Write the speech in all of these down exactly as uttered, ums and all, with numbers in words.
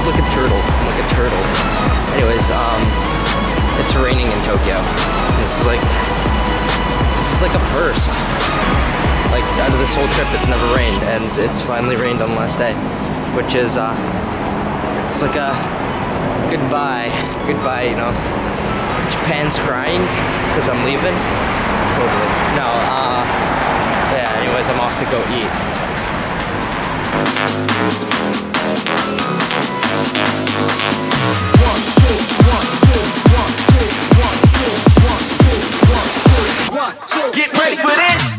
look at turtle. I'm like a turtle. Anyways, um, it's raining in Tokyo. This is like, this is like a first. Like, out of this whole trip, it's never rained, and it's finally rained on the last day, which is, uh, it's like a goodbye, goodbye, you know. Japan's crying because I'm leaving. Totally. No, uh, yeah, anyways, I'm off to go eat. One, two, one, two, one, two, one, two, one, two, one, two, one, two. Get ready for this!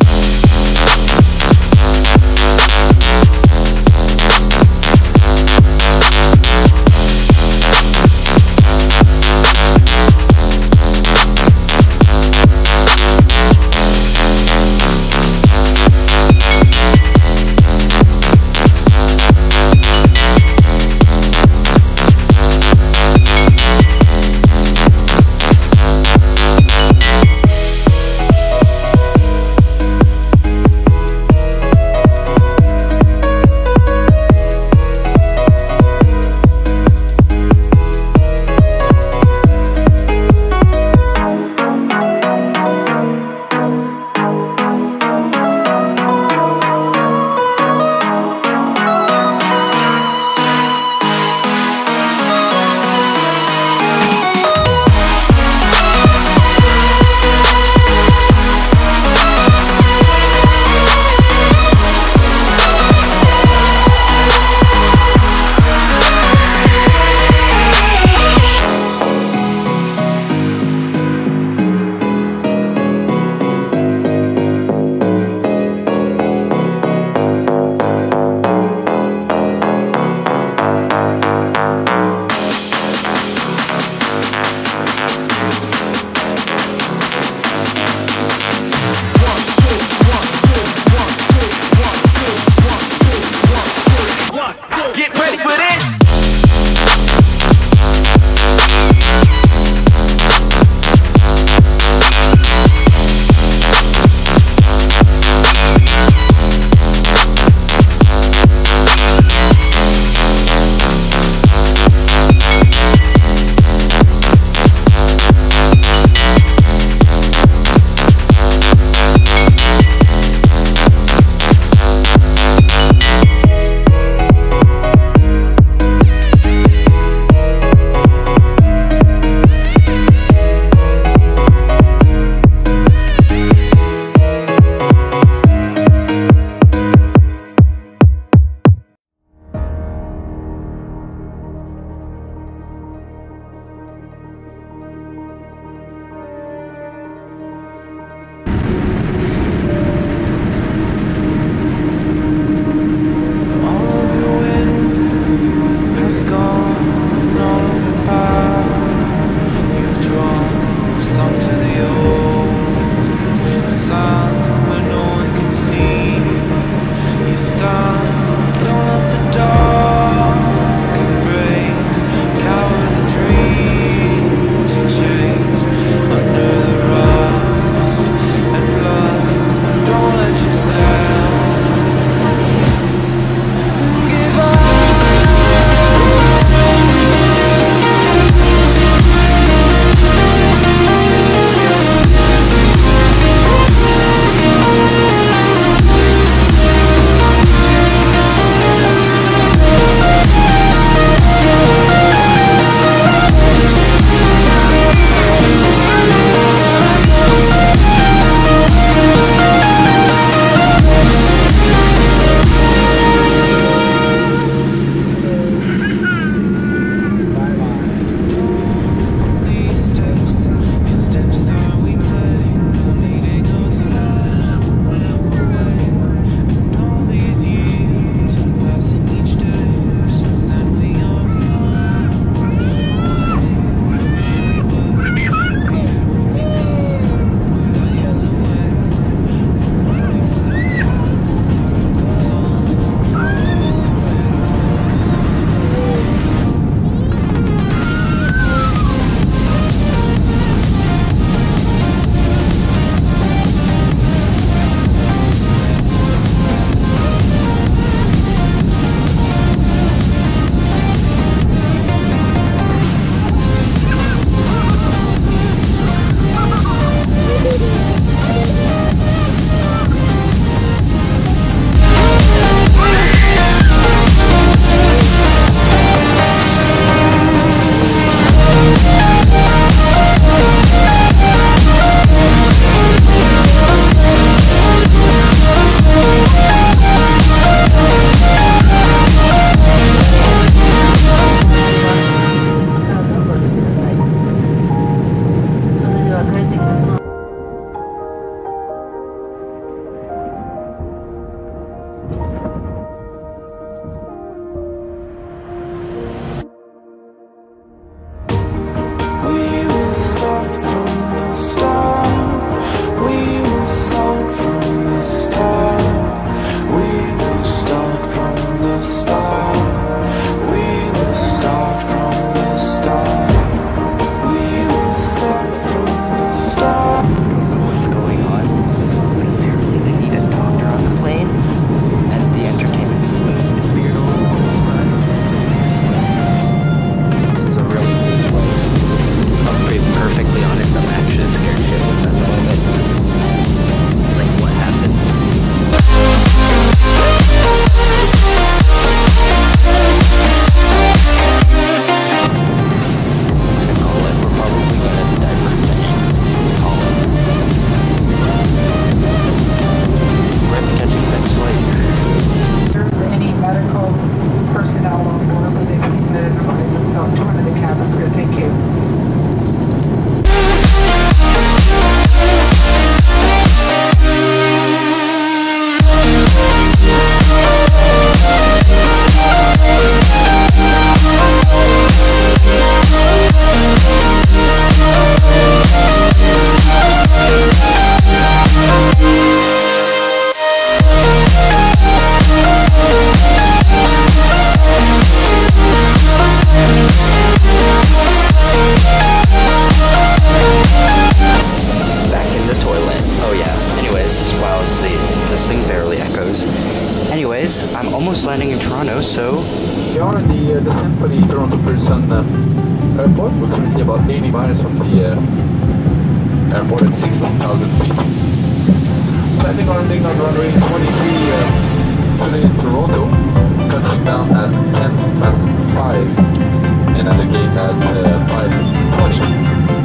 the descent for the Toronto Pearson uh, airport will currently about eighty miles from the uh, airport at sixteen thousand feet. Planning on landing on runway twenty-three uh, today in Toronto, touching down at ten past five and at the gate at uh, five twenty.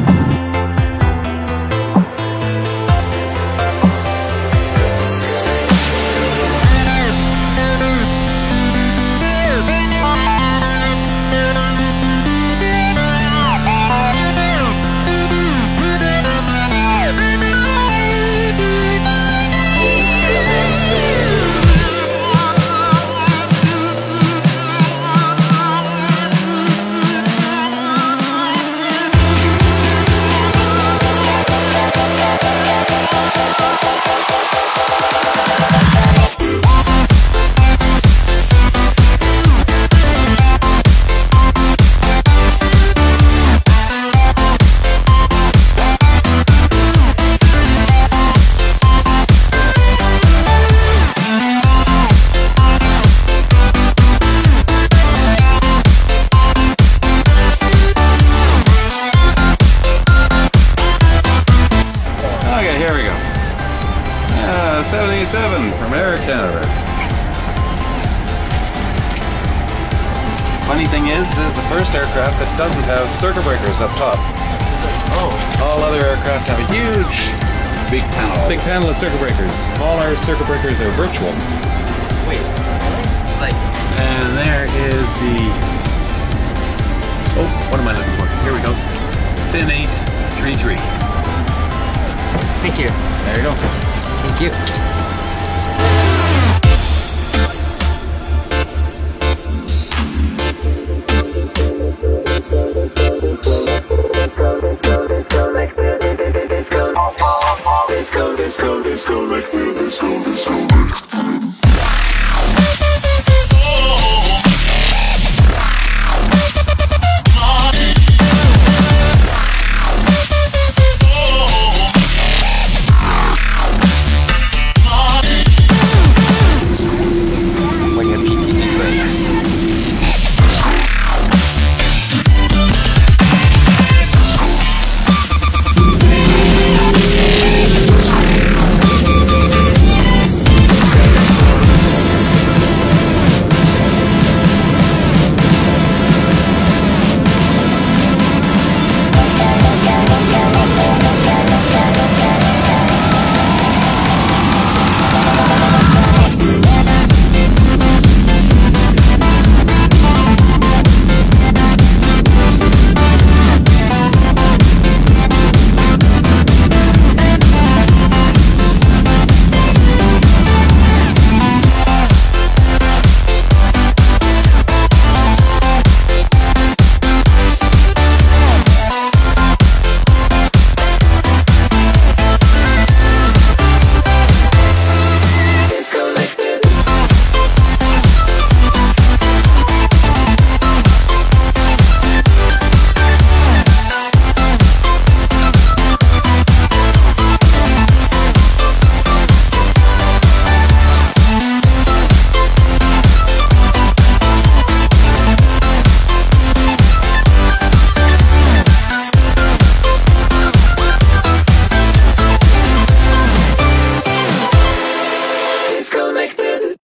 seventy-seven from Air Canada. Funny thing is, this is the first aircraft that doesn't have circuit breakers up top. Oh. All other aircraft have a huge big panel. Big panel of circuit breakers. All our circuit breakers are virtual. Wait, like... And there is the... Oh, what am I looking for? Here we go. Fin eight three three. Thank you. There you go. Thank you. Let's go, let's go, let's go, let's go, let's go, let's go, let's go.